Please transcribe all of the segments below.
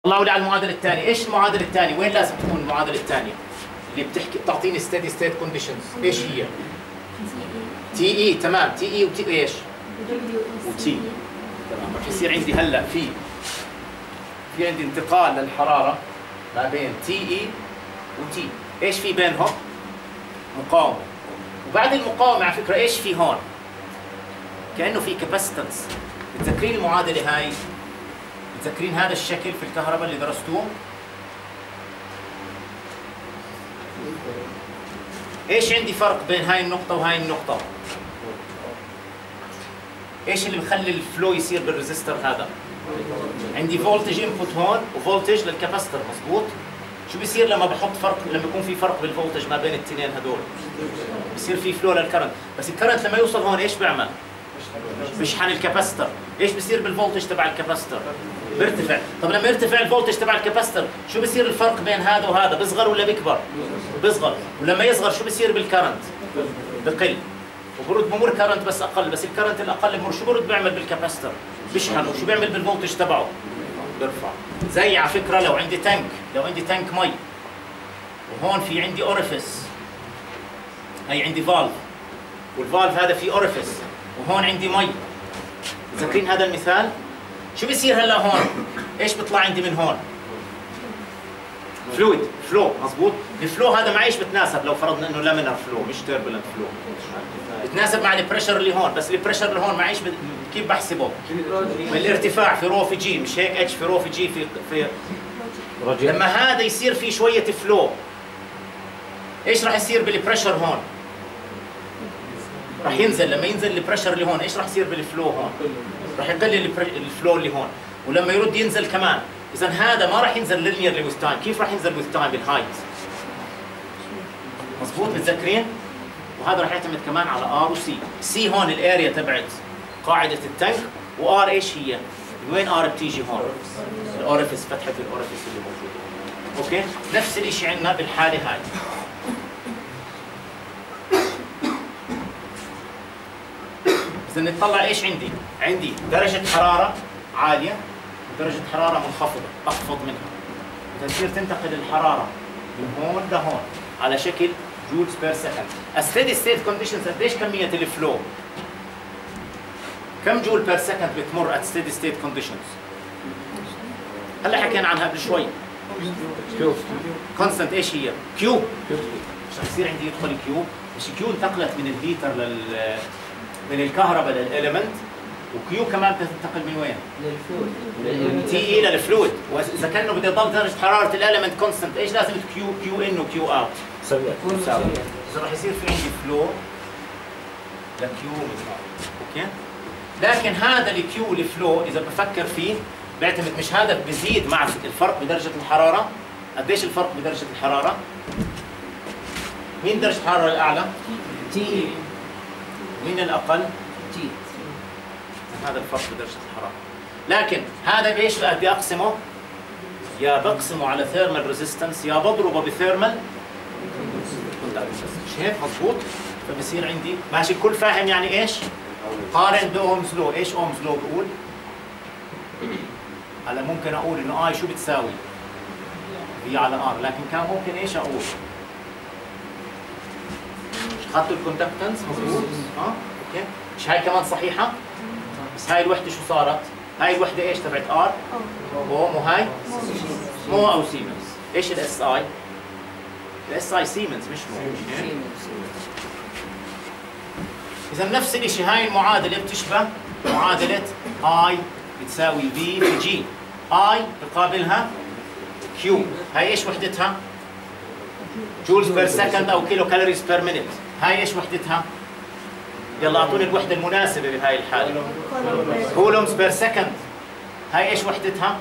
طلعوا لي على المعادله الثانيه. ايش المعادله الثانيه؟ وين لازم تكون المعادله الثانيه اللي بتعطيني ستيدي ستيت كونديشنز؟ ايش هي؟ تي اي. تمام، تي اي وتي ايش؟ وتي. تمام. رح يصير عندي هلا في عندي انتقال للحراره ما بين تي اي وتي. ايش في بينهم؟ مقاومه. وبعد المقاومه على فكره ايش في هون؟ كانه في كاباسيتنس. متذكرين المعادله هاي؟ متذكرين هذا الشكل في الكهرباء اللي درستوه؟ ايش عندي فرق بين هاي النقطة وهاي النقطة؟ ايش اللي بخلي الفلو يصير بالريزستور هذا؟ عندي فولتج انبوت هون وفولتج للكاباستر، مضبوط؟ شو بيصير لما بحط فرق، لما يكون في فرق بالفولتج ما بين الاثنين هذول؟ بصير في فلو للكرنت، بس الكرنت لما يوصل هون ايش بيعمل؟ بيشحن الكاباستر. ايش بيصير بالفولتج تبع الكاباستر؟ بيرتفع. طب لما يرتفع الفولتج تبع الكاباستر شو بيصير الفرق بين هذا وهذا؟ بيصغر ولا بيكبر؟ بيصغر. ولما يصغر شو بيصير بالكرنت؟ بقل. وبرد بمر كرنت بس اقل، بس الكرنت الاقل بمر شو برد بيعمل بالكاباستر؟ بيشحن. وشو بيعمل بالفولتج تبعه؟ بيرفع. زي على فكره لو عندي تانك مي وهون في عندي اوريفيس، هي عندي فالف والفالف هذا فيه اوريفيس وهون عندي مي. متذكرين هذا المثال؟ شو بيصير هلا هون؟ ايش بيطلع عندي من هون؟ فلويد، فلو، مضبوط؟ الفلو هذا مع ايش بتناسب لو فرضنا انه لامينر فلو مش تيربولنت فلو؟ بتناسب مع البريشر اللي هون، بس البريشر اللي هون مع ايش كيف بحسبه؟ من الارتفاع في رو في جي، مش هيك؟ اتش في رو في جي في لما هذا يصير في شوية فلو ايش راح يصير بالبريشر هون؟ راح ينزل. لما ينزل البريشر اللي هون ايش راح يصير بالفلو هون؟ راح يقلل الفلو اللي هون، ولما يرد ينزل كمان. اذا هذا ما راح ينزل لينير وذ تايم. كيف راح ينزل وذ تايم؟ بالهايت، مضبوط؟ متذكرين؟ وهذا راح يعتمد كمان على ار وسي. سي هون الاريا تبعت قاعده التانك، وار ايش هي؟ من وين ار بتيجي هون؟ الاوريفيس، فتحه الاوريفيس اللي موجوده. اوكي؟ نفس الشيء عندنا بالحاله هاي. إذا نطلع ايش عندي؟ عندي درجة حرارة عالية ودرجة حرارة منخفضة، أخفض منها. إذا تصير تنتقل الحرارة من هون لهون على شكل جولز بير سكند. الستيدي ستيت كونديشنز قديش كمية الفلو؟ كم جول بير سكند بتمر ات ستيدي ستيت كونديشنز؟ هلا حكينا عنها قبل شوي. كيو كونستنت. ايش هي؟ كيو. مش رح يصير عندي يدخل كيو، مش كيو انتقلت من الليتر من الكهرباء للإليمنت، وكيو كمان بتنتقل من وين؟ للفلويد. تي اي للفلويد. واذا كانه بده يضل درجه حراره الإليمنت كونستنت ايش لازم؟ كيو ان وكيو اوت تساوي. اذا راح يصير في عندي فلو لكيو من اوكي؟ لكن هذا الكيو الفلو اذا بفكر فيه بيعتمد، مش هذا بزيد مع الفرق بدرجه الحراره. قديش الفرق بدرجه الحراره؟ مين درجه الحراره الاعلى؟ تي اي. مين الأقل؟ تي. هذا الفرق بدرجة الحرارة. لكن هذا بإيش بدي أقسمه؟ يا بقسمه على ثيرمال ريزيستنس يا بضربه بثيرمال كوندكتنس. مش هيك؟ مضبوط؟ فبصير عندي ماشي. الكل فاهم يعني إيش؟ قارن بأومز لو. إيش أومز لو بقول؟ هلا ممكن أقول إنه آي شو بتساوي؟ في على آر، لكن كان ممكن إيش أقول؟ اخذتوا الكوندكتنس مضبوط؟ اوكي؟ مش هاي كمان صحيحة؟ بس هاي الوحدة شو صارت؟ هاي الوحدة ايش تبعت ار؟ اوم. وهاي؟ مو او سيمنز. ايش الاس اي؟ الاس اي سيمنز مش مو. اذا نفس الشيء هاي المعادلة بتشبه معادلة اي بتساوي في في جي. اي بقابلها كيو. هاي ايش وحدتها؟ جولز بير سكند او كيلو كالوريز بير مينيت. هاي ايش وحدتها؟ يلا اعطوني الوحده المناسبه بهاي الحاله. كولومز بير سكند. هاي ايش وحدتها؟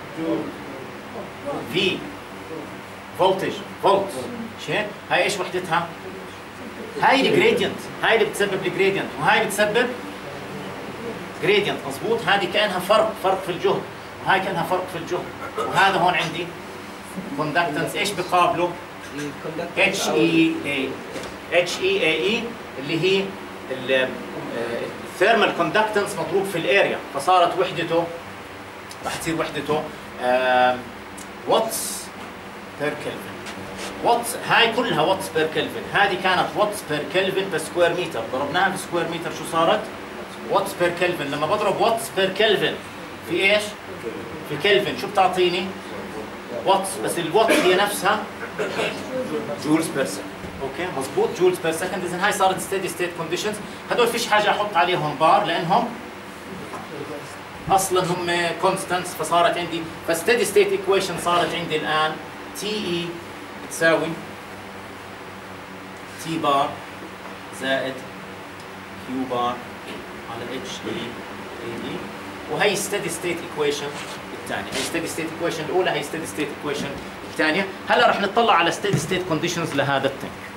في فولتج، فولت. مش هيك؟ هاي ايش وحدتها؟ هاي الجريدينت، هاي اللي بتسبب الجريدينت، وهاي بتسبب جريدينت، مضبوط؟ هذه كانها فرق في الجهد، وهاي كانها فرق في الجهد، وهذا هون عندي كوندكتنس ايش بقابله؟ اتش اي اي. اتش اي اي اللي هي الثيرمال كوندكتنس مضروب في الاريا، فصارت وحدته راح تصير وحدته واتس بير كلفن. واتس هاي كلها واتس بير كلفن، هذه كانت واتس بير كلفن بسكوير متر، ضربناها في سكوير متر شو صارت؟ واتس بير كلفن. لما بضرب واتس بير كلفن في ايش؟ في كلفن، شو بتعطيني؟ واتس، بس الواتس هي نفسها جولز بير سكند. اوكي مضبوط، جولز بير سكند. اذا هاي صارت ستيدي ستيت كونديشنز، هدول فيش حاجه احط عليهم بار لانهم اصلا هم كونستانتس، فصارت عندي فستيدي ستيت ايكويشن صارت عندي الان تي اي بتساوي تي بار زائد كيو بار على اتش دي اي دي، وهي ستيدي ستيت ايكويشن الثانيه، هي ستيدي ستيت ايكويشن الاولى، هي ستيدي ستيت ايكويشن الثانيه. هلا رح نطلع على ستيدي ستيت كونديشنز لهذا التانك.